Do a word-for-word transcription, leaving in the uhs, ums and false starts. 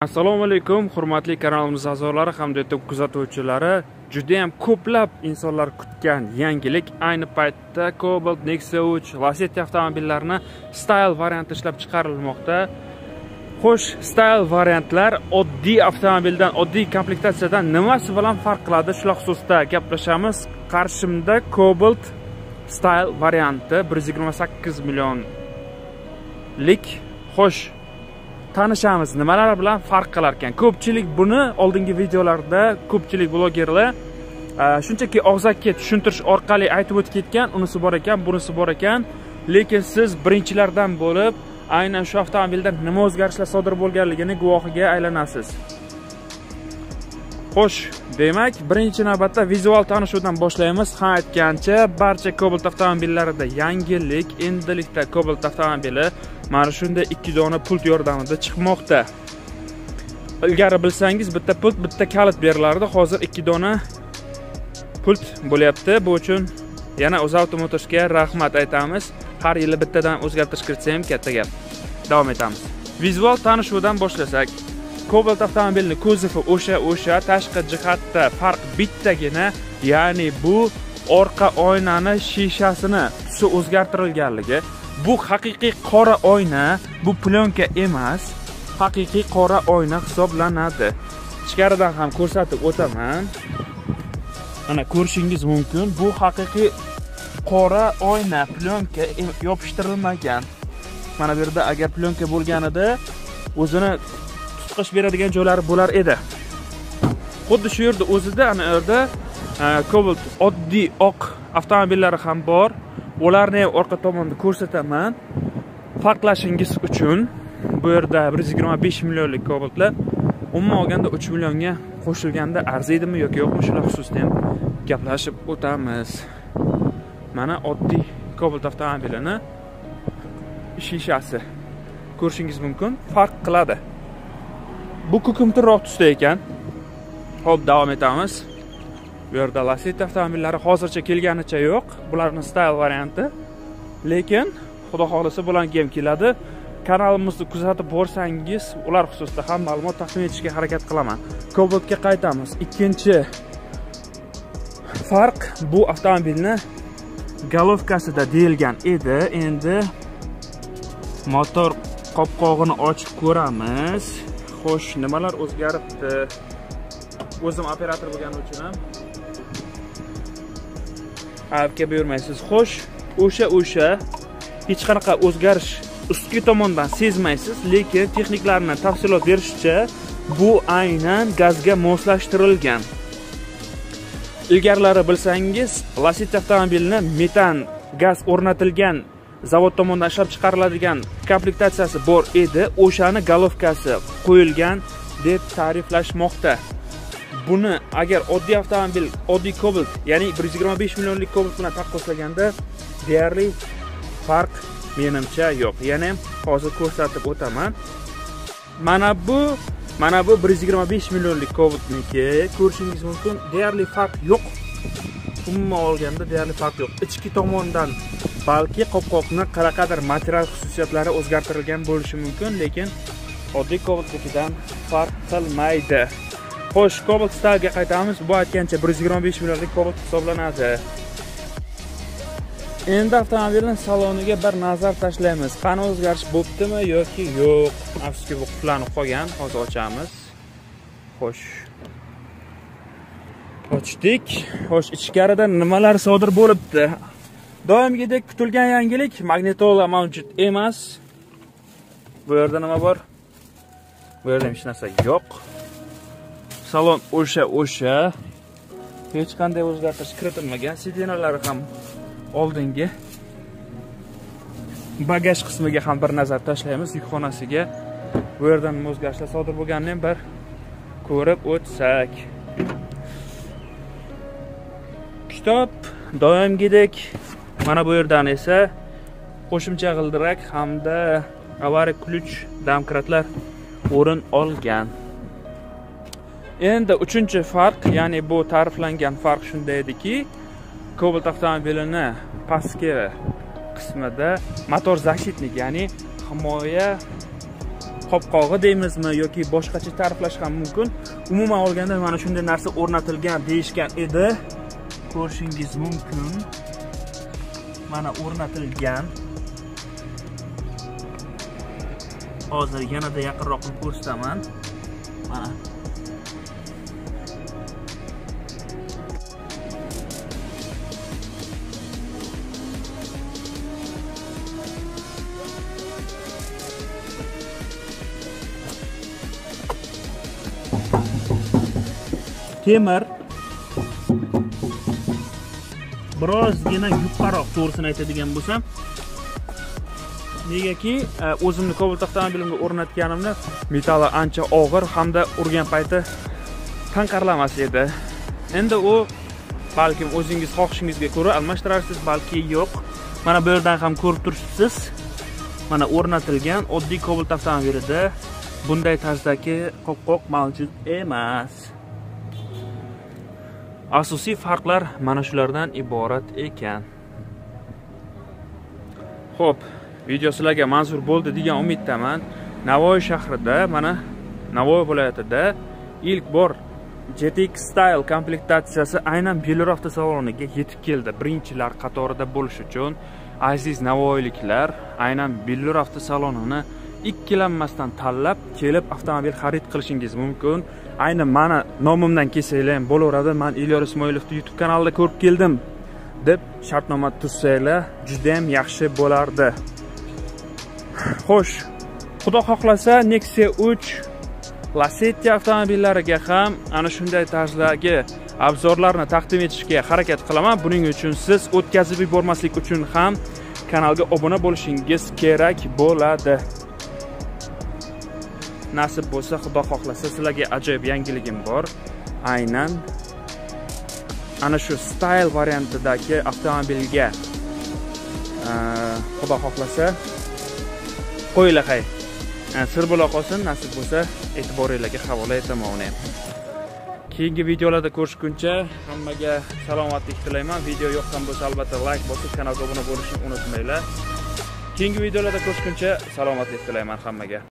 Assalomu alaykum, hurmatli kanalimiz a'zolari hamda kuzatuvchilari. Juda ham ko'plab insonlar kutgan yangilik ayni paytda Cobalt, Nexia uch, Lacetti avtomobillarini Style varianti ishlab chiqarilmoqda. Xo'sh, Style variantlar oddiy avtomobildan, oddiy komplektatsiyadan nimasi bilan farq qiladi? Shular xususida gaplashamiz. Qarshimda Cobalt Style varianti bir yuz yigirma sakkiz millionlik. Xo'sh, tanishamiz, nimalar bilan farq qilar ekan. Ko'pchilik buni oldingi videolarda ko'pchilik blogerlar shunchaki og'zaki tushuntirish orqali aytib o'tib ketgan, unisi bor ekan, bunisi bor ekan, lekin siz birinchilardan bo'lib aynan shu avtomobilda nima o'zgarishlar sodir bo'lganligini guvohiga aylanasiz. Xo'sh, demak, birinchi navbatda vizual tanishuvdan boshlaymiz. Ha, aytgancha, barcha Cobalt avtomobillarida yangilik, endilikda Cobalt avtomobili mana shunday ikki dona pult yordamida chiqmoqda. Ilgari bilsangiz, bitta pult, bitta kalit berilardi. Hozir ikki dona pult bo'lyapti. Bu uchun yana UzAuto Motors'ga rahmat aytamiz. Har yili bittadan o'zgartirish kiritsa ham katta gap. Davom etamiz. Vizual tanishuvdan boshlasak, Cobalt avtomobilining kuzovi o'sha o'sha, tashqi jihatda farq bittagina, ya'ni bu orqa oynani shishasini tusi o'zgartirilganligi. Bu haqiqiy qora oyna, bu plyonka emas, haqiqiy qora oyna hisoblanadi. Ichkaridan ham ko'rsatib o'taman. Mana ko'rishingiz mumkin, bu haqiqiy qora oyna, plyonka yopishtirilmagan. Mana bu yerda agar plyonka bo'lganida o'zini tutqish beradigan joylari bo'lar edi. Xuddi shu yerda o'zida ana yerda Cobalt oddiy oq avtomobillari ham bor. Ularni ham orqa tomonda ko'rsataman. Farqlashingiz uchun bu yerda bir yuz yigirma besh millionlik Cobaltlar umuman olganda uch millionga qo'shilganda arziydimi yoki yo'qmi, shular xususida ham gaplashib o'tamiz. Mana oddiy Cobalt avtomobilini shishasi ko'rishingiz mumkin, farq qiladi. Bu ko'kimtirroq tusda ekan. Xo'p, davom etamiz. Bu yerda Lacetti avtomobillari hozircha kelganicha yo'q. Bularning Style varianti. Lekin xudo xolisa bularga ham keladi. Kanalimizni kuzatib borsangiz, ular xususida ham ma'lumot taqdim etishga harakat qilaman. Cobaltga qaytamiz. Ikkinchi farq bu avtomobilni galovkasida deyilgan edi. Endi motor qopqog'ini ochib ko'ramiz. Xo'sh, nimalar o'zgaribdi? O'zim operator bo'lganim uchun ham avga buyurmaysiz. Xo'sh, o'sha o'sha hech qanaqa o'zgarish ustki tomondan sezmaysiz, lekin texniklarning tafsilot berishicha bu aynan gazga moslashtirilgan. Ilgarilari bilsangiz, Lacetti avtomobilini metan gaz o'rnatilgan zavod tomonidan ishlab chiqariladigan komplektatsiyasi bor edi. O'shani galovkasi qo'yilgan deb ta'riflashmoqda. Buni agar oddiy avtomobil, oddiy Cobalt, ya'ni bir yuz yigirma besh millionlik Cobalt bilan taqqoslaganda deyarli farq menimcha yo'q. Yana ham hozir ko'rsatib o'taman. Mana bu, mana bu bir yuz yigirma besh millionlik Cobaltniki. Ko'rishingiz mumkin, deyarli farq yo'q. Umuman olganda deyarli farq yo'q. Ichki tomondan balki qopqoqning qanaqadir material xususiyatlari o'zgartirilgan bo'lishi mumkin, lekin oddiy Cobaltnikidan farq qilmaydi. Xo'sh, Cobalt Style'ga qaytamiz. Bu aytgancha bir yuz yigirma besh millionlik Cobalt hisoblanadi. Endi avtomobilning saloniga bir nazar tashlaymiz. Qani o'zgarish bo'ptimi yoki yo'q? Afsuski bu qullanib qolgan. Hozir ochamiz. Xo'sh. Ochdik. Xo'sh, ichkarida nimalar sodir bo'libdi? Doimgidek kutilgan yangilik, magnitola mavjud emas. Bu yerda nima bor? Bu yerda hech narsa yo'q. Salon o'sha o'sha. Hech qanday o'zgartirish kiritilmagan. Sidenalari ham oldingi. Bagaj qismiga ham bir nazar tashlaymiz, yukxonasiga. Bu yerdan nima o'zgarishlar sodir bo'lganini ham bir ko'rib o'tsak. Kitob doimgidek. Mana bu yerdan esa qo'shimcha g'ildirak hamda avariya ключ domkratlar o'rin olgan. Endi uchinchi farq, ya'ni bu ta'riflangan farq shunday ediki, Cobalt avtomobilini pastki qismida motor защитник, ya'ni himoya qopqog'i deymizmi yoki boshqacha ta'riflash ham mumkin. Umuman olganda mana shunday narsa o'rnatilgan deyishgan edi. Ko'rishingiz mumkin. Mana o'rnatilgan. Hozir yanada yaqinroq ko'rsataman. Mana temir birozgina yupqaroq, to'g'risini aytadigan bo'lsam, negaki o'zimni Cobalt avtomobilimga o'rnatganimda metall ancha og'ir hamda urgan payti tanqarlamas edi. Endi u balkim o'zingiz xohishingizga ko'ra almashtirarsiz, balki yo'q. Mana bu yerdan ham ko'rib turibsiz. Mana o'rnatilgan oddiy Cobalt avtomobilida bunday tarzdagi qopqoq mavjud emas. Asosiy farqlar mana shulardan iborat ekan. Xo'p, video sizlarga manzur bo'ldi degan umiddaman. Navoiy shahrida, mana Navoiy viloyatida ilk bor G T X Style komplektatsiyasi aynan Belur avtosaloniga yetib keldi. Birinchilar qatorida bo'lish uchun aziz navoiyliklar aynan Belur avtosalonini ikkilanmasdan tanlab kelib avtomobil xarid qilishingiz mumkin. Ayni mana nomimdan kelsanglar ham bo'laveradi. Men Elyor Ismoilovni YouTube kanalida ko'rib keldim deb shartnoma tuzsanglar juda ham yaxshi bo'lardi. Xo'sh, xudo xohlasa Nexia uch, Lacetti avtomobillariga ham ana shunday tarzdagi obzorlarni taqdim etishga harakat qilaman. Buning uchun siz o'tkazib yubormaslik uchun ham kanalga obuna bo'lishingiz kerak bo'ladi. Nasib bo'lsa, xudo xohlasa sizlarga ajoyib yangiligim bor. Aynan ana shu Style variantidagi avtomobilga xudo xohlasa qo'yinglar hay. Sir bo'la qolsin, nasib bo'lsa e'tiboringizga havola etaman uni. Keyingi videolarda ko'rishguncha hammaga salomatlik tilayman. Video yoqqan bo'lsa albatta like bosib kanalga obuna bo'lishni unutmanglar. Keyingi videolarda ko'rishguncha salomatlik tilayman hammaga.